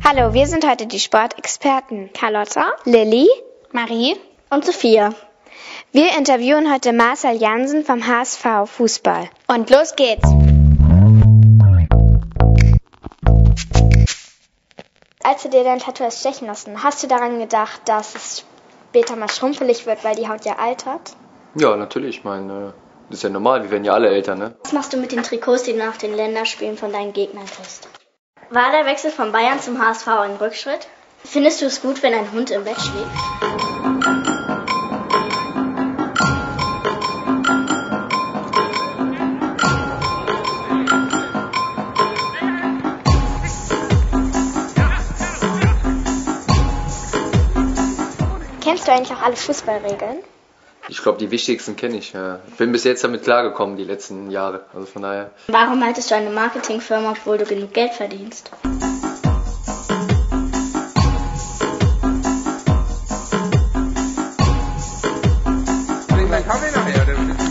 Hallo, wir sind heute die Sportexperten Carlotta, Lilly, Marie und Sophia. Wir interviewen heute Marcel Jansen vom HSV Fußball. Und los geht's! Als du dir dein Tattoo hast stechen lassen, hast du daran gedacht, dass es später mal schrumpelig wird, weil die Haut ja altert? Ja, natürlich. Ich meine, das ist ja normal. Wir werden ja alle älter, ne? Was machst du mit den Trikots, die du nach den Länderspielen von deinen Gegnern kriegst? War der Wechsel von Bayern zum HSV ein Rückschritt? Findest du es gut, wenn ein Hund im Bett schläft? Kennst du eigentlich auch alle Fußballregeln? Ich glaube, die wichtigsten kenne ich. Ja. Bin bis jetzt damit klargekommen, die letzten Jahre. Also von daher. Warum haltest du eine Marketingfirma, obwohl du genug Geld verdienst? Bring deinen Kaffee nachher.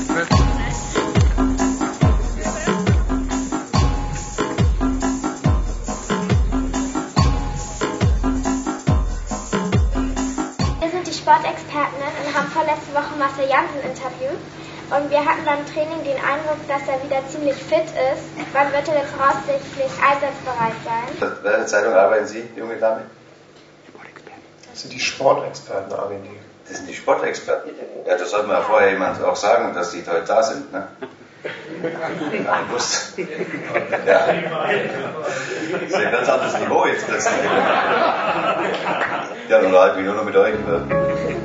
Sportexperten und haben vorletzte Woche Marcel Jansen interviewt. Und wir hatten beim Training den Eindruck, dass er wieder ziemlich fit ist. Wann wird er denn voraussichtlich einsatzbereit sein? In welcher Zeitung arbeiten Sie, junge Dame? Das sind die Sportexperten, ARD. Das sind die Sportexperten? Ja, das sollte man ja vorher jemand auch sagen, dass die heute da sind, ne? Ich wusste. Ja. Das ist ein ganz anderes Niveau jetzt plötzlich. Ja, dann unterhalte ich mich nur noch mit euch.